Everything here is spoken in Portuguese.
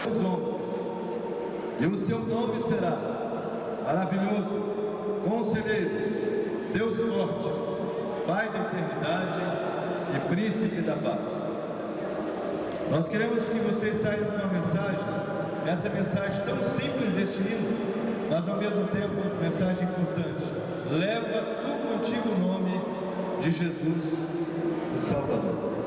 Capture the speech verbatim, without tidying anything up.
seus ombros, e o seu nome será Maravilhoso, Conselheiro, Deus Forte, Pai da Eternidade e Príncipe da Paz. Nós queremos que vocês saiam com uma mensagem, essa mensagem tão simples deste hino, mas ao mesmo tempo mensagem importante. Leva tu contigo o nome de Jesus, o Salvador.